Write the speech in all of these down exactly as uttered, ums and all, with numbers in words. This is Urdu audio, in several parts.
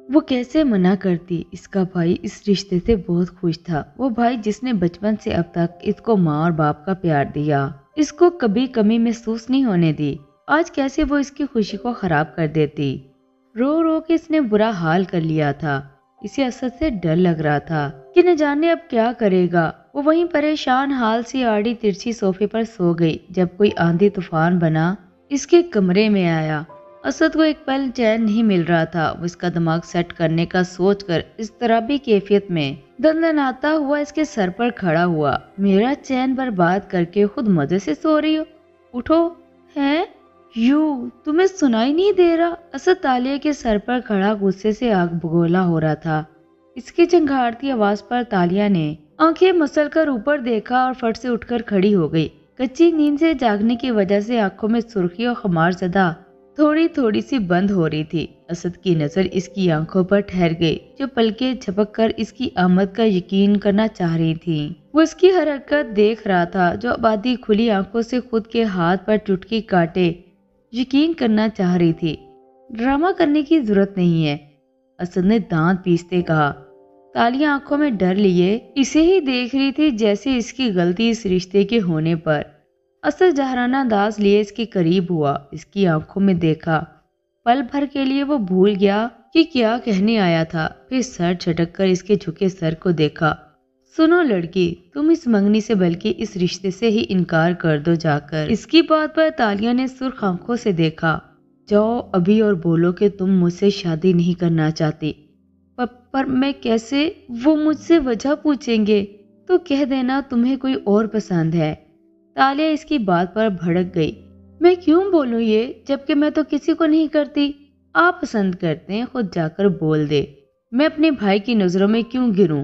وہ کیسے منع کرتی؟ اس کا بھائی اس رشتے سے بہت خوش تھا، وہ بھائی جس نے بچپن سے اب تک اس کو ماں اور باپ کا پیار دیا، اس کو کبھی کمی محسوس نہیں ہونے دی، آج کیسے وہ اس کی خوشی کو خراب کر دیتی؟ رو رو کے اس نے برا حال کر لیا تھا، اسے اسد سے ڈر لگ رہا تھا کہ نہ جانے اب کیا کرے گا۔ وہ وہیں پریشان حال سی آڑی ترچھی صوفے پر سو گئی جب کوئی آندھی طوفان بنا اس کے کمرے میں آیا۔ اسد کو ایک پل چین نہیں مل رہا تھا، وہ اس کا دماغ سیٹ کرنے کا سوچ کر اس طرابی کیفیت میں دندناتا ہوا اس کے سر پر کھڑا ہوا۔ میرا چین برباد کر کے خود مزے سے سو رہی ہو، اٹھو۔ ہیں یو تمہیں سنائی نہیں دے رہا؟ اسد تالیہ کے سر پر کھڑا غصے سے آگ بگولا ہو رہا تھا۔ اس کی چنگھاڑتی آواز پر تالیہ نے آنکھیں مسل کر اوپر دیکھا اور فٹ سے اٹھ کر کھڑی ہو گئی۔ کچی نیند سے جاگنے کی وجہ سے آنکھوں میں سرخی اور خمار زدہ تھوڑی تھوڑی سی بند ہو رہی تھی۔ اسد کی نظر اس کی آنکھوں پر ٹھہر گئی جو پلکیں جھپک کر اس کی آمد کا یقین کرنا چاہ رہی تھی۔ وہ اس کی ہر حرکت دیکھ رہا تھا جو آبادی کھلی آنکھوں سے خود کے ہاتھ پر چٹکی کاٹے یقین کرنا چاہ رہی تھی۔ ڈرامہ کرنے کی ضرورت نہیں ہے، اسد نے دانت پیستے کہا۔ تالیہ آنکھوں میں ڈر لیے اسے ہی دیکھ رہی تھی جیسے اس کی غلطی اس رشتے کے ہونے پر۔ اسد جہرانہ انداز لیے اس کے قریب ہوا، اس کی آنکھوں میں دیکھا۔ پل بھر کے لیے وہ بھول گیا کہ کیا کہنے آیا تھا، پھر سر جھٹک کر اس کے جھکے سر کو دیکھا۔ سنو لڑکی، تم اس منگنی سے بلکہ اس رشتے سے ہی انکار کر دو جا کر۔ اس کی بات پر تالیہ نے سرخ آنکھوں سے دیکھا۔ جاؤ ابھی اور بولو کہ تم مجھ سے شادی نہیں کرنا چاہتی۔ پر, پر میں کیسے؟ وہ مجھ سے وجہ پوچھیں گے تو کہہ دینا تمہیں کوئی اور پسند ہے۔ تالیہ اس کی بات پر بھڑک گئی۔ میں کیوں بولوں یہ جبکہ میں تو کسی کو نہیں کرتی؟ آپ پسند کرتے ہیں خود جا کر بول دے، میں اپنے بھائی کی نظروں میں کیوں گروں؟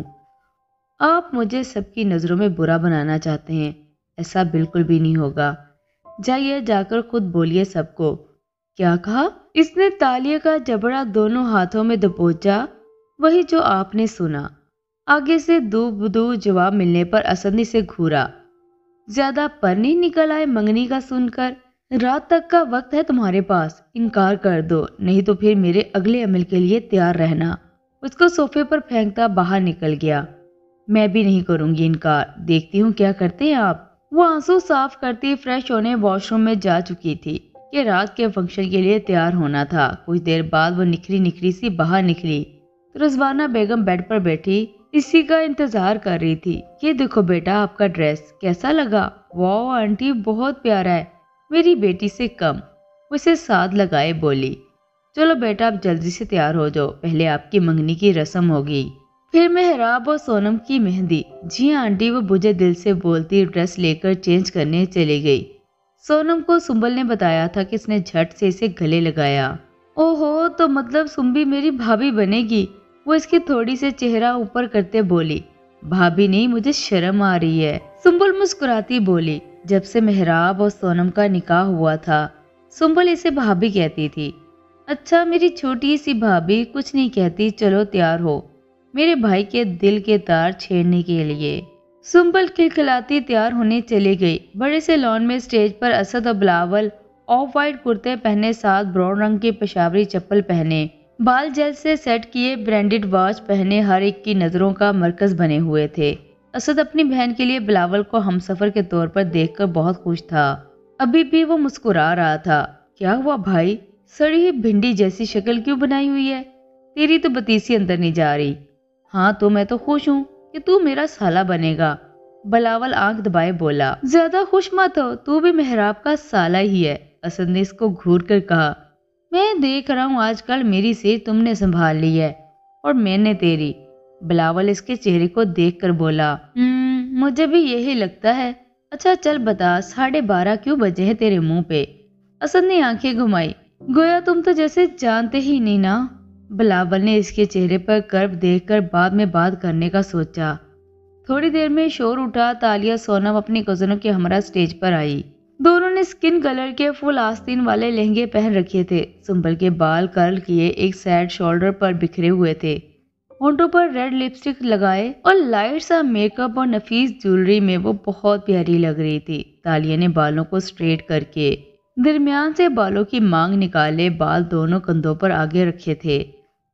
آپ مجھے سب کی نظروں میں برا بنانا چاہتے ہیں، ایسا بالکل بھی نہیں ہوگا۔ جائیے جا کر خود بولیے سب کو۔ کیا کہا؟ اس نے تالیہ کا جبڑا دونوں ہاتھوں میں دبوچا۔ وہی جو آپ نے سنا۔ آگے سے دو بدو جواب ملنے پر اسد نے سے گھورا۔ زیادہ پر نہیں نکل آئے منگنی کا سن کر؟ رات تک کا وقت ہے تمہارے پاس، انکار کر دو نہیں تو پھر میرے اگلے عمل کے لیے تیار رہنا۔ اس کو صوفے پر پھینکتا باہر نکل گیا۔ میں بھی نہیں کروں گی انکار، دیکھتی ہوں کیا کرتے ہیں آپ۔ وہ آنسو صاف کرتی فریش ہونے واش روم میں جا چکی تھی کہ رات کے فنکشن کے لیے تیار ہونا تھا۔ کچھ دیر بعد وہ نکھری نکھری سی باہر نکلی تو رضوانہ بیگم بیڈ پر بیٹھی اسی کا انتظار کر رہی تھی۔ یہ دیکھو بیٹا آپ کا ڈریس کیسا لگا؟ واو آنٹی بہت پیارا ہے، میری بیٹی سے کم۔ وہ اسے ساتھ لگائے بولی۔ چلو بیٹا اب جلدی سے تیار ہو جاؤ، پہلے آپ کی منگنی کی رسم ہوگی، پھر محراب اور سونم کی مہندی۔ جی آنٹی، وہ بجھے دل سے بولتی ڈریس لے کر چینج کرنے چلی گئی۔ سونم کو سنبل نے بتایا تھا کہ اس نے جھٹ سے اسے گلے لگایا۔ او ہو، تو مطلب سنبی میری بھابھی بنے گی؟ وہ اس کی تھوڑی سے چہرہ اوپر کرتے بولی۔ بھابھی نہیں، مجھے شرم آ رہی ہے، سنبل مسکراتی بولی۔ جب سے محراب اور سونم کا نکاح ہوا تھا سنبل اسے بھابھی کہتی تھی۔ اچھا میری چھوٹی سی بھابھی، کچھ نہیں کہتی، چلو تیار ہو میرے بھائی کے دل کے تار چھیڑنے کے لیے۔ سنبل کھلکھلاتی تیار ہونے چلی گئی۔ بڑے سے لان میں سٹیج پر اسد اور بلاول آف وائٹ کرتے پہنے ساتھ براؤن رنگ کی پشاوری چپل پہنے، بال جیل سے سیٹ کیے، برانڈڈ واچ پہنے، ہر ایک کی نظروں کا مرکز بنے ہوئے تھے۔ اسد اپنی بہن کے لیے بلاول کو ہمسفر کے طور پر دیکھ کر بہت خوش تھا۔ ابھی بھی وہ مسکرا رہا تھا۔ کیا ہوا بھائی، سڑی ہوئی بھنڈی جیسی شکل کیوں بنائی ہوئی ہے؟ تیری تو بتیسی اندر نہیں جا رہی۔ ہاں تو میں تو خوش ہوں کہ تو میرا سالہ بنے گا، بلاول آنکھ دبائے بولا۔ زیادہ خوش مت ہو، تو بھی محراب کا سالہ ہی ہے، اسد نے اس کو گھور کر کہا۔ میں دیکھ رہا ہوں آج کل میری سیٹ تم نے سنبھال لی ہے اور میں نے تیری۔ بلاول اس کے چہرے کو دیکھ کر بولا۔ ہم مجھے بھی یہی لگتا ہے۔ اچھا چل بتا، ساڑھے بارہ کیوں بجے ہیں تیرے منہ پہ؟ اسد نے آنکھیں گھمائی۔ گویا تم تو جیسے جانتے ہی نہیں نا۔ بلاول نے اس کے چہرے پر کرب دیکھ کر بعد میں بات کرنے کا سوچا۔ تھوڑی دیر میں شور اٹھا، تالیہ سونم اپنی کزنوں کے ہمراہ سٹیج پر آئی۔ دونوں نے سکن کلر کے فل آستین والے لہنگے پہن رکھے تھے۔ سنبل کے بال کرل کیے ایک سائڈ شولڈر پر بکھرے ہوئے تھے، ہونٹوں پر ریڈ لپسٹک لگائے اور لائٹ سا میک اپ اور نفیس جیولری میں وہ بہت پیاری لگ رہی تھی۔ تالیہ نے بالوں کو سٹریٹ کر کے درمیان سے بالوں کی مانگ نکالے، بال دونوں کندھوں پر آگے رکھے تھے،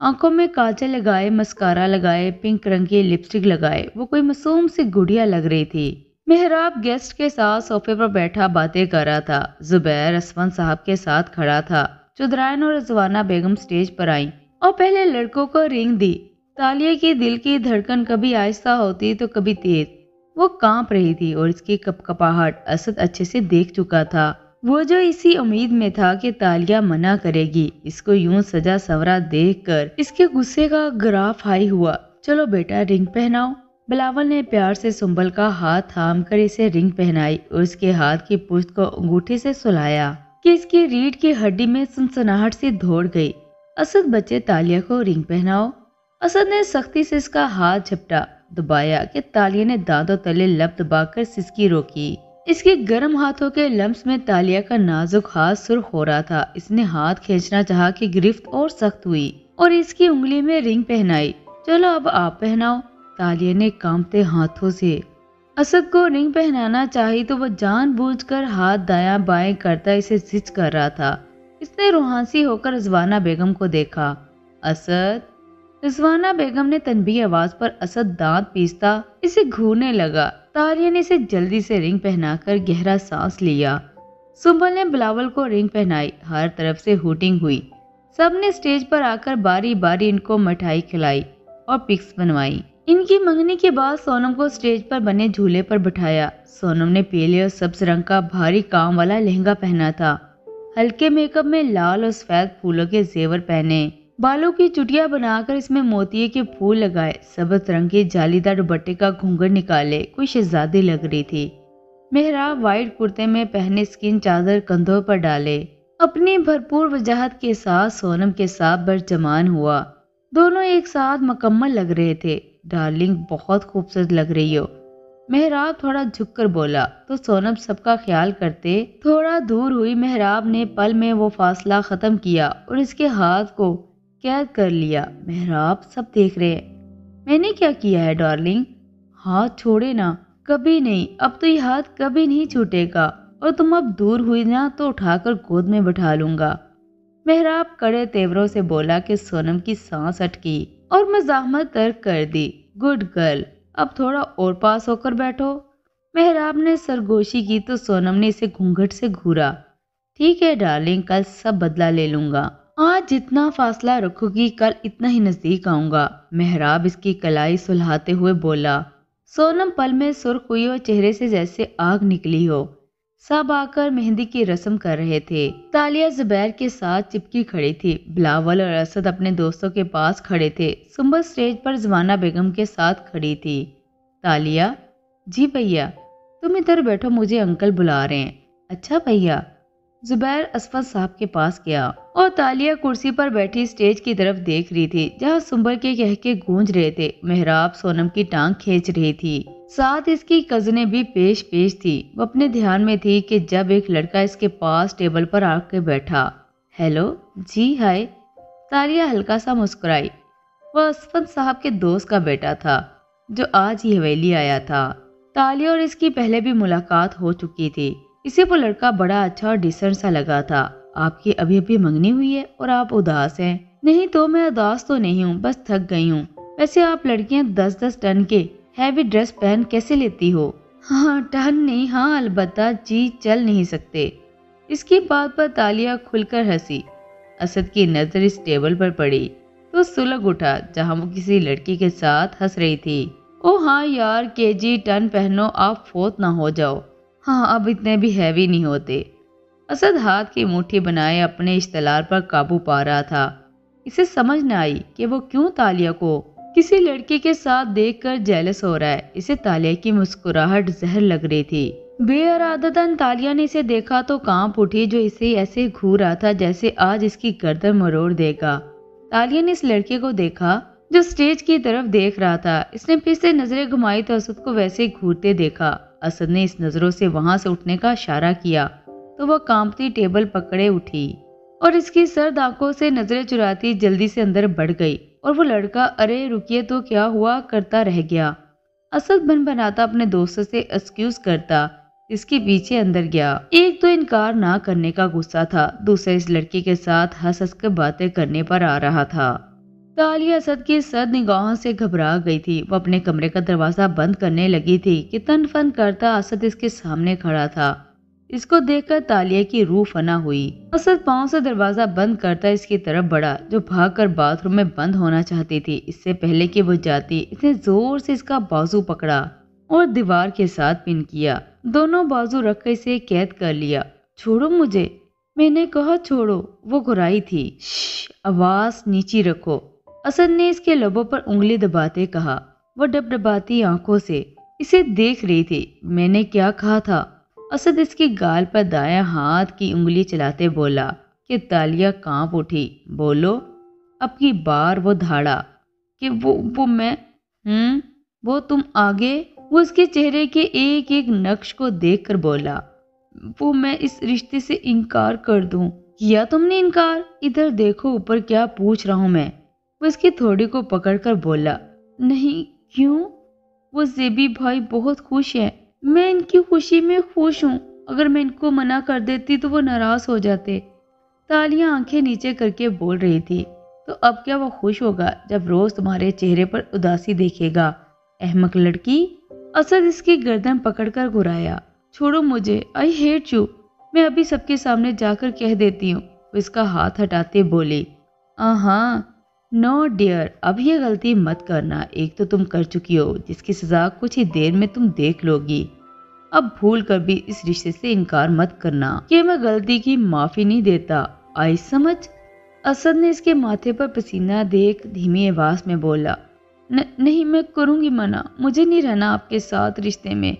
आंखों में काजल लगाए, मस्कारा लगाए, पिंक रंग की लिपस्टिक लगाए वो कोई मासूम सी गुड़िया लग रही थी। मेहराब गेस्ट के साथ सोफे पर बैठा बातें कर रहा था। जुबैर असफंद साहब के साथ खड़ा था। चुदराइन और रजवाना बेगम स्टेज पर आई और पहले लड़कों को रिंग दी। तालिया की दिल की धड़कन कभी आहिस्ता होती तो कभी तेज। वो कांप रही थी और इसकी कपकपाहट असद अच्छे से देख चुका था। वो जो इसी उम्मीद में था कि तालिया मना करेगी। इसको यूं सजा सवरा देखकर इसके गुस्से का ग्राफ हाई हुआ। चलो बेटा रिंग पहनाओ। बिलावल ने प्यार से सुंबल का हाथ थाम कर इसे रिंग पहनाई और उसके हाथ की पुश्त को अंगूठे से सुलाया कि इसकी रीढ़ की हड्डी में सनसनाहट से दौड़ गई। असद बच्चे तालिया को रिंग पहनाओ। असद ने सख्ती से इसका हाथ झपटा दबाया कि तालिया ने दांतों तले लब दबाकर सिसकी रोकी। इसके गर्म हाथों के लम्स में तालिया का नाजुक हाथ सुर्ख हो रहा था। इसने हाथ खींचना चाहा कि गिरफ्त और सख्त हुई और इसकी उंगली में रिंग पहनाई। चलो अब आप पहनाओ। तालिया ने कांपते हाथों से असद को रिंग पहनाना चाही तो वो जानबूझकर हाथ दायां बाएं करता इसे जिद कर रहा था। इसने रूहांसी होकर रिजवाना बेगम को देखा। असद। रिजवाना बेगम ने तनबी आवाज पर असद दांत पीसता इसे घूरने लगा। तालिया ने इसे जल्दी से रिंग पहनाकर गहरा सांस लिया। सुंबल ने बिलावल को रिंग पहनाई। हर तरफ से हूटिंग हुई। सबने स्टेज पर आकर बारी बारी इनको मिठाई खिलाई और पिक्स बनवाई। इनकी मंगनी के बाद सोनम को स्टेज पर बने झूले पर बिठाया। सोनम ने पीले और सब्ज रंग का भारी काम वाला लहंगा पहना था। हल्के मेकअप में लाल और सफेद फूलों के जेवर पहने, बालों की चुटिया बनाकर इसमें मोतिये के फूल लगाए, सब्ज रंग के जालीदार दुपट्टे का घूंघट निकाले कोई शहजादी लग रही थी। मेहराब वाइट कुर्ते में पहने स्किन चादर कंधों पर डाले अपनी भरपूर वजाहत के साथ सोनम के साथ बरजमान हुआ। दोनों एक साथ मुकम्मल लग रहे थे। डार्लिंग बहुत खूबसूरत लग रही हो। मेहराब थोड़ा झुककर बोला तो सोनम सबका ख्याल करते थोड़ा दूर हुई। मेहराब ने पल में वो फासला खत्म किया और इसके हाथ को कैद कर लिया। मेहराब सब देख रहे हैं। मैंने क्या किया है डार्लिंग? हाथ छोड़े ना। कभी नहीं। अब तो ये हाथ कभी नहीं छूटेगा और तुम अब दूर हुई ना तो उठाकर गोद में बैठा लूंगा। मेहराब कड़े तेवरों से बोला कि सोनम की सांस अटकी और मजामत तर्क कर दी। गुड गर्ल, अब थोड़ा और पास होकर बैठो। मेहराब ने सरगोशी की तो सोनम ने इसे घूंघट से घूरा। ठीक है डार्लिंग, कल सब बदला ले लूंगा। आज जितना फासला रखोगी कल इतना ही नजदीक आऊंगा। मेहराब इसकी कलाई सुलहाते हुए बोला। सोनम पल में सुर्ख हुई और चेहरे से जैसे आग निकली हो। सब आकर मेहंदी की रस्म कर रहे थे। तालिया जुबैर के साथ चिपकी खड़ी थी। बिलावल और असद अपने दोस्तों के पास खड़े थे। सुंबल स्टेज पर जवाना बेगम के साथ खड़ी थी। तालिया, जी भैया। तुम इधर बैठो, मुझे अंकल बुला रहे हैं। अच्छा भैया। जुबैर असफद साहब के पास गया और तालिया कुर्सी पर बैठी स्टेज की तरफ देख रही थी जहाँ सुंबल के कहके गूंज रहे थे। मेहराब सोनम की टांग खींच रही थी। साथ इसकी कजने भी पेश पेश थी। वो अपने ध्यान में थी कि जब एक लड़का इसके पास टेबल पर आकर बैठा। हेलो जी हाय। तालिया हल्का सा मुस्कुराई। वह असफद साहब के दोस्त का बेटा था जो आज ही हवेली आया था। तालिया और इसकी पहले भी मुलाकात हो चुकी थी। इसे वो लड़का बड़ा अच्छा और डिसेंट सा लगा था। आपकी अभी अभी मंगनी हुई है और आप उदास हैं? नहीं तो मैं उदास तो नहीं हूँ, बस थक गई हूँ। वैसे आप लड़कियाँ दस दस टन के हैवी ड्रेस पहन कैसे लेती हो? हाँ टन नहीं, हाँ अलबत्ता जी चल नहीं सकते। इसकी बात पर तालिया खुलकर हंसी। असद की नजर इस टेबल पर पड़ी तो सुलग उठा जहाँ वो किसी लड़की के साथ हंस रही थी। ओ हाँ यार, केजी टन पहनो, आप फोत ना हो जाओ। हाँ अब इतने भी हैवी नहीं होते। असद हाथ की मुट्ठी बनाए अपने इश्तलार पर काबू पा रहा था। इसे समझ न आई कि वो क्यों तालिया को किसी लड़के के साथ देखकर जेलस हो रहा है। इसे तालिया की मुस्कुराहट जहर लग रही थी। बेअरादतन तालिया ने इसे देखा तो कांप उठी जो इसे ऐसे घूर रहा था जैसे आज इसकी गर्दन मरोड़ देगा। तालिया ने इस लड़के को देखा जो स्टेज की तरफ देख रहा था। इसने फिर से नजरें घुमाई तो असद को वैसे घूरते देखा। असद ने इस नजरों से वहां से उठने का इशारा किया तो वह कांपती टेबल पकड़े उठी और इसकी सर्द आंखों से नजरें चुराती जल्दी से अंदर बढ़ गई और वो लड़का अरे रुकिए तो क्या हुआ करता रह गया। असद बन बनाता अपने दोस्तों से एक्सक्यूज करता इसके पीछे अंदर गया। एक तो इनकार ना करने का गुस्सा था, दूसरा इस लड़की के साथ हंस हंस कर बातें करने पर आ रहा था। तालिया असद की सद निगाहों से घबरा गई थी। वो अपने कमरे का दरवाजा बंद करने लगी थी कि तन फन करता असद इसके सामने खड़ा था। इसको देखकर तालिया की रूह फना हुई। असद पांव से दरवाजा बंद करता इसकी तरफ बढ़ा, जो भागकर बाथरूम में बंद होना चाहती थी। इससे पहले कि वो जाती, इसने जोर से इसका बाजू पकड़ा और दीवार के साथ पिन किया। दोनों बाजू रखकर इसे कैद कर लिया। छोड़ो मुझे, मैंने कहा छोड़ो। वो घुराई थी। आवाज नीची रखो, असद ने इसके लबों पर उंगली दबाते कहा। वो डबडबाती आंखों से इसे देख रही थी। मैंने क्या कहा था? असद इसकी गाल पर दायां हाथ की उंगली चलाते बोला कि तालिया कांप उठी। बोलो। अब की बार वो धाड़ा कि वो वो मैं हम्म वो तुम आगे। वो इसके चेहरे के एक एक नक्श को देखकर बोला, वो मैं इस रिश्ते से इनकार कर दूं। किया तुमने इनकार? इधर देखो ऊपर क्या पूछ रहा हूं मैं। वो इसकी थोड़ी को पकड़कर बोला, नहीं। क्यों? वो जेबी भाई बहुत खुश है। मैं इनकी खुशी में खुश हूँ। अगर मैं इनको मना कर देती तो वो नाराज हो जाते। तालियां आंखें नीचे करके बोल रही थी। तो अब क्या वो खुश होगा जब रोज तुम्हारे चेहरे पर उदासी देखेगा? अहमक लड़की। असद इसकी गर्दन पकड़कर घुराया। छोड़ो मुझे, आई हेट यू। मैं अभी सबके सामने जाकर कह देती हूँ। वो इसका हाथ हटाते बोली, हाँ नो डियर, अब ये गलती मत करना। एक तो तुम कर चुकी हो जिसकी सजा कुछ ही देर में तुम देख लोगी। अब भूल कर भी इस रिश्ते से इनकार मत करना कि मैं गलती की माफी नहीं देता। आई समझ? असद ने इसके माथे पर पसीना देख धीमी आवाज में बोला, न, नहीं मैं करूंगी मना। मुझे नहीं रहना आपके साथ रिश्ते में।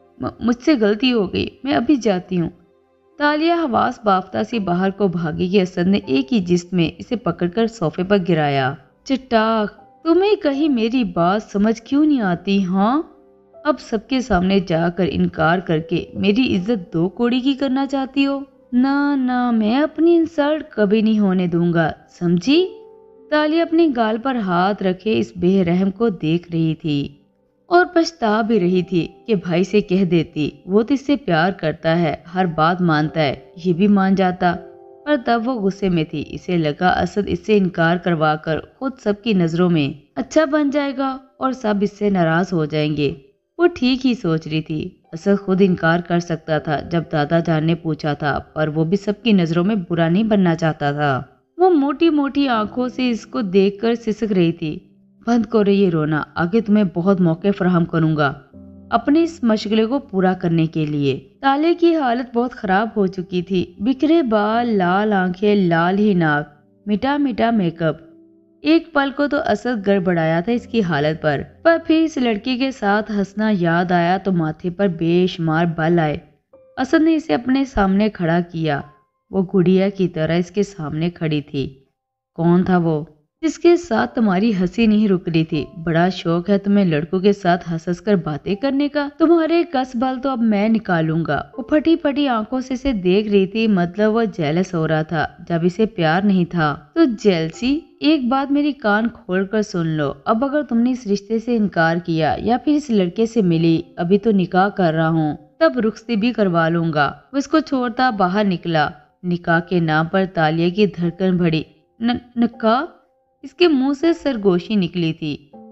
मुझसे गलती हो गई, मैं अभी जाती हूँ। तालिया हवास बाफ्ता से बाहर को भागी कि असद ने एक ही जिस्त में इसे पकड़कर सोफे पर गिराया। चट्टाक, तुम्हें कहीं मेरी बात समझ क्यों नहीं आती? हाँ, अब सबके सामने जाकर इनकार करके मेरी इज्जत दो कौड़ी की करना चाहती हो? ना ना, मैं अपनी इंसल्ट कभी नहीं होने दूंगा, समझी? तालिया अपनी गाल पर हाथ रखे इस बेरहम को देख रही थी और पछता भी रही थी कि भाई से कह देती। वो तो इससे प्यार करता है, हर बात मानता है, ये भी मान जाता। पर तब वो गुस्से में थी। इसे लगा असद इससे इनकार करवाकर खुद सबकी नजरों में अच्छा बन जाएगा और सब इससे नाराज हो जाएंगे। वो ठीक ही सोच रही थी। असद खुद इनकार कर सकता था जब दादा जान ने पूछा था, पर वो भी सबकी नजरों में बुरा नहीं बनना चाहता था। वो मोटी मोटी आंखों से इसको देखकर सिसक रही थी। बंद करो ये रोना, आगे तुम्हें बहुत मौके फराहम करूंगा अपने इस मशगले को पूरा करने के लिए। ताले की हालत बहुत खराब हो चुकी थी। बिखरे बाल, लाल आंखें, लाल ही नाक, मिटा मिटा मेकअप। एक पल को तो असद गड़बड़ाया था इसकी हालत पर पर फिर इस लड़की के साथ हंसना याद आया तो माथे पर बेशुमार बल आए। असद ने इसे अपने सामने खड़ा किया। वो गुड़िया की तरह इसके सामने खड़ी थी। कौन था वो जिसके साथ तुम्हारी हंसी नहीं रुक रही थी? बड़ा शौक है तुम्हें लड़कों के साथ हंस हंस कर बातें करने का। तुम्हारे कस बल तो अब मैं निकालूंगा। वो फटी फटी आंखों से इसे देख रही थी। मतलब वो जेलस हो रहा था। जब इसे प्यार नहीं था तो जेलसी। एक बात मेरी कान खोल कर सुन लो, अब अगर तुमने इस रिश्ते से इनकार किया या फिर इस लड़के से मिली, अभी तो निकाह कर रहा हूँ, तब रुखसती भी करवा लूंगा। वो इसको छोड़ता बाहर निकला। निकाह के नाम पर तालिया की धड़कन बढ़ी। निकाह? इसके मुंह से सरगोशी निकली थी।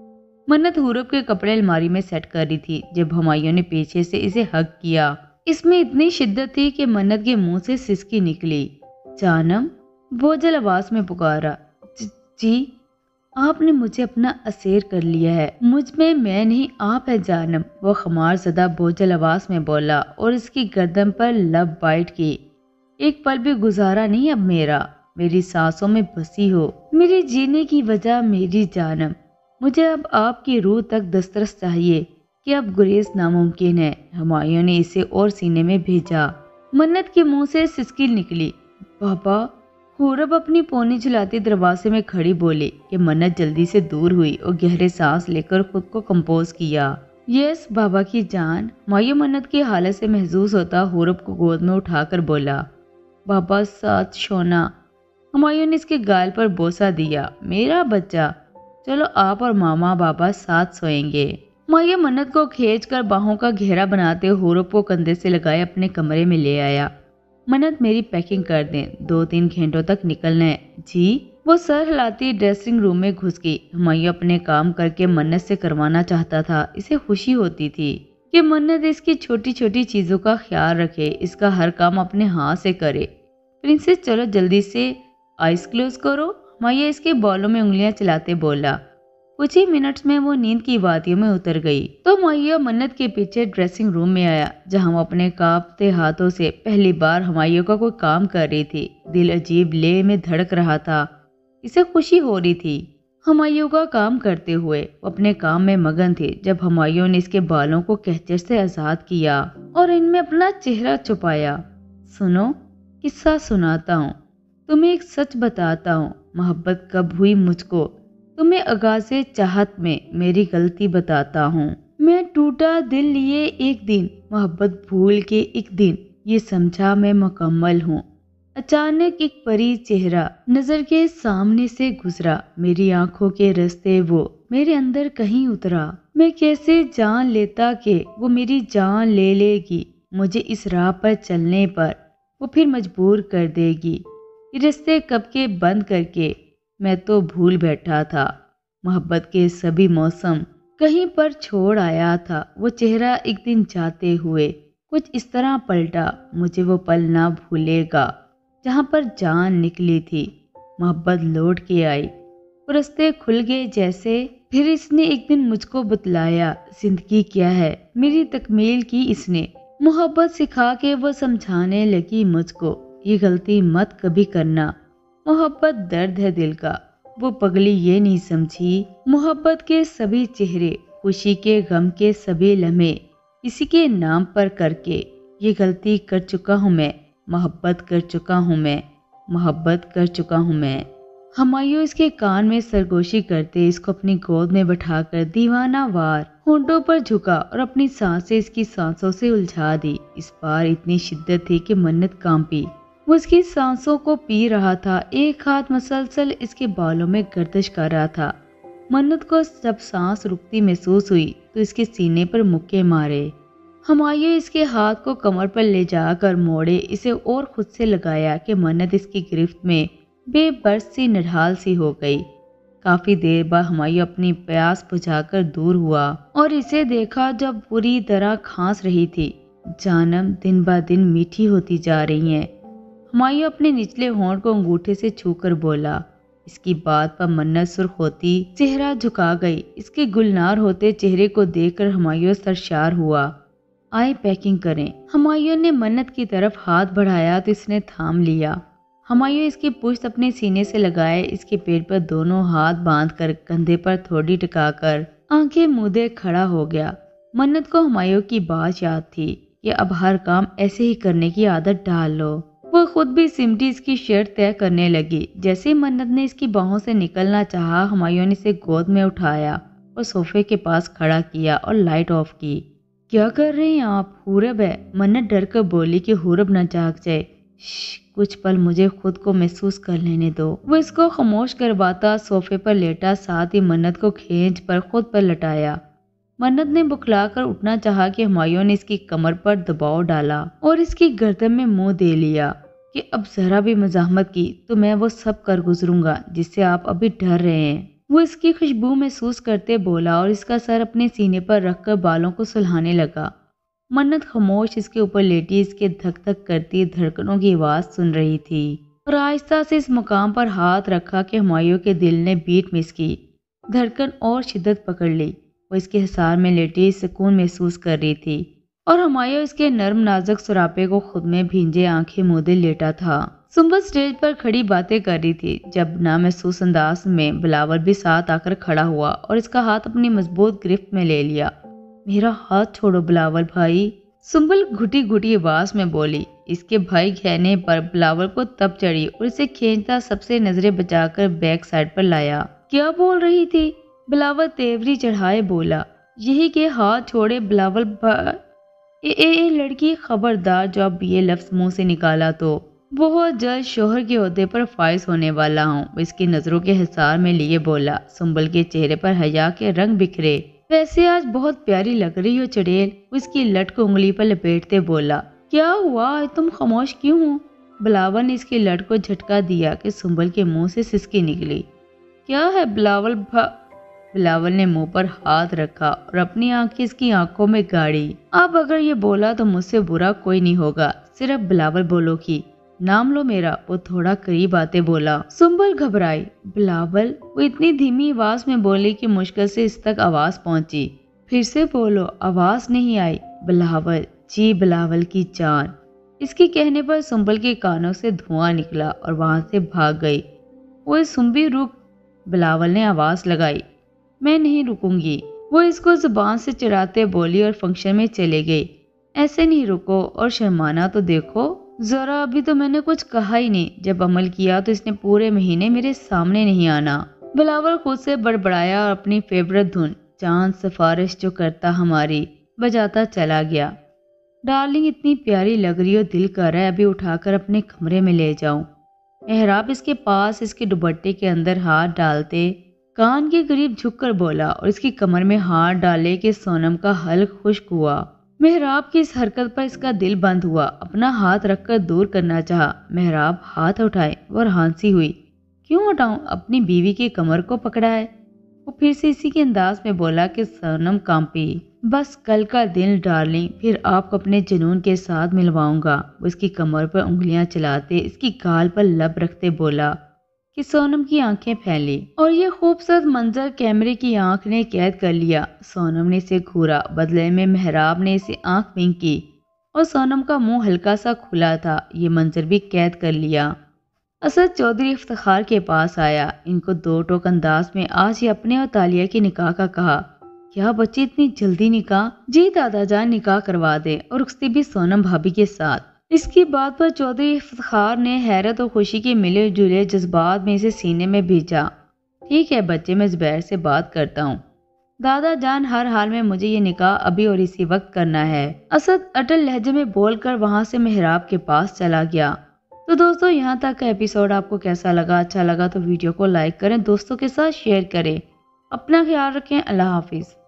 मन्नत हुरब के कपड़े अलमारी में सेट कर रही थी जब हुमायूं ने पीछे से इसे हग किया। इसमें इतनी शिद्दत थी कि मन्नत के मुंह से सिसकी निकली। जानम, बोझल आवाज में पुकारा। जी, आपने मुझे अपना असेर कर लिया है। मुझ में मैं नहीं, आप है जानम। वो खमार ज़दा बोझल आवाज में बोला और इसकी गर्दन पर लब बाइट की। एक पल भी गुजारा नहीं अब मेरा। मेरी सांसों में बसी हो, मेरे जीने की वजह मेरी जानम। मुझे अब आपकी रूह तक दस्तरस चाहिए कि अब गुरेज नामुमकिन है। हुमायूं ने इसे और सीने में भेजा। मन्नत के मुंह से सिसकी निकली। पापा। हुरब अपनी पोनी झुलाती दरवाजे में खड़ी बोली कि मन्नत जल्दी से दूर हुई और गहरे सांस लेकर खुद को कंपोज किया। यस बाबा की जान। हुमायूं मन्नत की हालत से महसूस होता हुरब को गोद में उठाकर बोला, बाबा साथ सोना। हुमायूं ने इसके गाल पर बोसा दिया। मेरा बच्चा, चलो आप और मामा बाबा साथ सोएंगे। हुमायूं मन्नत को खींचकर बाहों का घेरा बनाते हुरब को कंधे से लगाए अपने कमरे में ले आया। मन्नत, मेरी पैकिंग कर दें, दो तीन घंटों तक निकलना है। जी। وہ سر ہلاتی ڈریسنگ روم میں گھس گئی۔ ہمایوں اپنے کام کر کے منت سے کروانا چاہتا تھا۔ اسے خوشی ہوتی تھی کہ منت اس کی چھوٹی چھوٹی چیزوں کا خیال رکھے، اس کا ہر کام اپنے ہاتھ سے کرے۔ پرنسس چلو جلدی سے آئیز کلوز کرو، ہمایوں اس کے بالوں میں انگلیاں چلاتے بولا۔ کچھ ہی منٹس میں وہ نیند کی وادیوں میں اتر گئی تو ہمایوں منت کے پیچھے ڈریسنگ روم میں آیا، جہاں وہ اپنے کانپتے ہاتھوں سے پہلی بار ہمایوں کا کوئی کام کر رہی تھی۔ دل عجیب لے میں دھڑک رہا تھا، اسے خوشی ہو رہی تھی ہمایوں کا کام کرتے ہوئے۔ وہ اپنے کام میں مگن تھی جب ہمایوں نے اس کے بالوں کو کہچر سے آزاد کیا اور ان میں اپنا چہرہ چھپایا۔ سنو، قصہ سناتا ہوں، تمہیں ایک سچ بتاتا ہوں، محبت کب ہوئی مجھ کو، تمہیں آغاز چاہت میں میری غلطی بتاتا ہوں۔ میں ٹوٹا دل لیے ایک دن، محبت بھول کے ایک دن، یہ سمجھا میں مکمل ہوں۔ اچانک ایک پری چہرہ نظر کے سامنے سے گزرا، میری آنکھوں کے رستے وہ میرے اندر کہیں اترا۔ میں کیسے جان لیتا کہ وہ میری جان لے لے گی، مجھے اس راہ پر چلنے پر وہ پھر مجبور کر دے گی۔ یہ رستے کب کے بند کر کے میں تو بھول بیٹھا تھا، محبت کے سبھی موسم کہیں پر چھوڑ آیا تھا۔ وہ چہرہ ایک دن جاتے ہوئے کچھ اس طرح پلٹا، مجھے وہ پل نہ بھولے گا جہاں پر جان نکلی تھی۔ محبت لوٹ کے آئی، وہ رستے کھل گئے جیسے۔ پھر اس نے ایک دن مجھ کو بتلایا زندگی کیا ہے، میری تکمیل کی اس نے۔ محبت سکھا کے وہ سمجھانے لگی مجھ کو، یہ غلطی مت کبھی کرنا، محبت درد ہے دل کا۔ وہ پگلی یہ نہیں سمجھی، محبت کے سبھی چہرے، خوشی کے غم کے سبھی لمحے اسی کے نام پر کر کے، یہ غلطی کر چکا ہوں میں، محبت کر چکا ہوں میں، محبت کر چکا ہوں میں۔ ہمایوں اس کے کان میں سرگوشی کرتے اس کو اپنی گود میں بٹھا کر دیوانہ وار ہونٹوں پر جھکا اور اپنی سانسیں اس کی سانسوں سے الجھا دی۔ اس بار اتنی شدت تھی کہ منت کانپی، وہ اس کی سانسوں کو پی رہا تھا، ایک ہاتھ مسلسل اس کے بالوں میں گردش کر رہا تھا۔ منت کو جب سانس رکتی محسوس ہوئی تو اس کے سینے پر مکے مارے۔ ہمایوں اس کے ہاتھ کو کمر پر لے جا کر موڑے، اسے اور خود سے لگایا کہ منت اس کی گرفت میں بے بس سی نڈھال سی ہو گئی۔ کافی دیر بعد ہمایوں اپنی پیاس بجھا کر دور ہوا اور اسے دیکھا جب بری طرح کھانس رہی تھی۔ جانم دن با دن میٹھی ہوتی جا رہی ہیں، ہمایوں اپنے نچلے ہونٹ کو انگوٹھے سے چھو کر بولا۔ اس کی بات پر منت سرخ ہوتی چہرہ جھکا گئی، اس کے گلنار ہوتے چہرے کو دیکھ کر ہمایوں سرشار ہوا۔ آئے پیکنگ کریں۔ ہمایوں نے منت کی طرف ہاتھ بڑھایا تو اس نے تھام لیا۔ ہمایوں اس کی پشت اپنے سینے سے لگائے، اس کے پیٹ پر دونوں ہاتھ باندھ کر کندھے پر تھوڑی ٹکا کر آنکھیں مودے کھڑا ہو گیا۔ منت کو ہمایوں کی بات یاد تھی کہ اب ہر کام ایسے ہی کرنے کی عادت ڈال لو۔ وہ خود بھی سمٹی اس کی شرٹ طے کرنے لگی۔ جیسے ہی منت نے اس کی باہوں سے نکلنا چاہا، ہمایوں نے اسے گود میں اٹھایا اور صوفے کے پاس کھڑا کیا اور لائٹ آف کی۔ کیا کر رہے ہیں آپ؟ حورب ہے، منت ڈر کر بولی کہ حورب نہ جاگ جائے۔ شش، کچھ پل مجھے خود کو محسوس کر لینے دو۔ وہ اس کو خاموش کرواتا صوفے پر لیٹا، ساتھ ہی منت کو کھینچ پر خود پر لٹایا۔ منت نے بکھلا کر اٹھنا چاہا کہ ہمایوں نے اس کی کمر پر دباؤ ڈالا اور اس کی گردن میں منہ دے لیا کہ اب ذرا بھی مزاحمت کی تو میں وہ سب کر گزروں گا جس سے آپ ابھی ڈر رہے ہیں۔ وہ اس کی خوشبو محسوس کرتے بولا اور اس کا سر اپنے سینے پر رکھ کر بالوں کو سلہانے لگا۔ منت خاموش اس کے اوپر لیٹی اس کے دھک دھک کرتی دھڑکنوں کی آواز سن رہی تھی اور آہستہ سے اس مقام پر ہاتھ رکھا کہ ہمایوں کے دل نے بیٹ مس کی، دھڑکن اور شدت پکڑ لی۔ وہ اس کے حصار میں لیٹی سکون محسوس کر رہی تھی اور ہمایوں اس کے نرم نازک سراپے کو خود میں بھینجے آنکھیں مودے لیٹا تھا۔ سنبل سٹیج پر کھڑی باتیں کر رہی تھی جب نامحسوس انداز میں بلاول بھی ساتھ آ کر کھڑا ہوا اور اس کا ہاتھ اپنی مضبوط گرفت میں لے لیا۔ میرا ہاتھ چھوڑو بلاول بھائی، سنبل گھٹی گھٹی آواز میں بولی۔ اس کے بھائی کہنے پر بلاول کو تب چڑھی اور اسے کھینچتا سب سے نظریں بچا کر بیک سائڈ پر لایا۔ کیا بول رہی تھی؟ بلاول تیوری چڑھائے بولا۔ یہی کہ ہاتھ چھوڑے بلاول بھا... اے اے اے لڑکی، خبردار جو اب یہ لفظ منہ سے نکالا تو بہت جلد شوہر کے عہدے پر فائز ہونے والا ہوں۔ وہ اس کی نظروں کے حصار میں لیے بولا۔ سنبل کے چہرے پر حیا کے رنگ بکھرے۔ ویسے آج بہت پیاری لگ رہی ہو چڑیل، وہ اس کی لٹ کو انگلی پر لپیٹتے بولا۔ کیا ہوا، تم خاموش کیوں ہو؟ بلاول نے اس کی لٹ کو جھٹکا دیا کہ سنبل کے منہ سے سسکی نکلی۔ کیا ہے بلاول بھا؟ بلاول نے منہ پر ہاتھ رکھا اور اپنی آنکھیں اس کی آنکھوں میں گاڑی۔ اب اگر یہ بولا تو مجھ سے برا کوئی نہیں ہوگا، صرف بلاول بولو کی نام لو میرا۔ وہ تھوڑا قریب آتے بولا۔ سنبل گھبرائی۔ بلاول؟ وہ اتنی دھیمی آواز میں بولی کہ مشکل سے اس تک آواز پہنچی۔ پھر سے بولو۔ آواز نہیں آئی۔ بلاول؟ جی بلاول کی جان۔ اس کے کہنے پر سنبل کے کانوں سے دھواں نکلا اور وہاں سے بھاگ گئی۔ وہ سنبی رک، بلاول نے آواز لگائی۔ میں نہیں رکوں گی، وہ اس کو زبان سے چڑھاتے بولی اور فنکشن میں چلے گئی۔ ایسے نہیں رکو اور شرمانا تو دیکھو ذرا، ابھی تو میں نے کچھ کہا ہی نہیں، جب عمل کیا تو اس نے پورے مہینے میرے سامنے نہیں آنا۔ بلاول خود سے بڑبڑایا اور اپنی فیورٹ دھن چاند سفارش جو کرتا ہماری بجاتا چلا گیا۔ ڈارلنگ اتنی پیاری لگ رہی ہو، دل کر رہا ہے ابھی اٹھا کر اپنے کمرے میں لے جاؤں۔ محراب اس کے پاس اس کے دوپٹے کے اندر ہاتھ ڈالتے کان کے قریب جھک کر بولا اور اس کی کمر میں ہاتھ ڈالے کہ سونم کا حلق خشک ہوا۔ محراب کی اس حرکت پر اس کا دل بند ہوا، اپنا ہاتھ رکھ کر دور کرنا چاہا۔ محراب ہاتھ اٹھائے اور ہانسی ہوئی۔ کیوں اٹھاؤں؟ اپنی بیوی کی کمر کو پکڑا ہے۔ وہ پھر سے اسی کے انداز میں بولا کہ سونم کانپی۔ بس کل کا دن ڈارلنگ، پھر آپ کو اپنے جنون کے ساتھ ملواؤں گا۔ وہ اس کی کمر پر انگلیاں چلاتے اس کی گال پر لب رکھتے بولا کہ سونم کی آنکھیں پھیلی اور یہ خوبصورت منظر کیمرے کی آنکھ نے قید کر لیا۔ سونم نے اسے گھورا، بدلے میں محراب نے اسے آنکھ ونک کی اور سونم کا منہ ہلکا سا کھلا تھا، یہ منظر بھی قید کر لیا۔ اسد چودھری افتخار کے پاس آیا۔ ان کو دو ٹوک انداز میں آج ہی اپنے اور تالیہ کے نکاح کا کہا۔ کیا بچی اتنی جلدی نکاح؟ جی دادا جان نکاح کروا دے، اور رخصتی بھی سونم بھابھی کے ساتھ۔ اس کی بات پر چودھری افتخار نے حیرت اور خوشی کے ملے جلے جذبات میں اسے سینے میں بھیجا۔ ٹھیک ہے بچے، میں زبیر سے بات کرتا ہوں۔ دادا جان ہر حال میں مجھے یہ نکاح ابھی اور اسی وقت کرنا ہے، اسد اٹل لہجے میں بول کر وہاں سے محراب کے پاس چلا گیا۔ تو دوستو یہاں تک کا ایپیسوڈ آپ کو کیسا لگا؟ اچھا لگا تو ویڈیو کو لائک کریں، دوستوں کے ساتھ شیئر کریں، اپنا خیال رکھیں، اللہ حافظ۔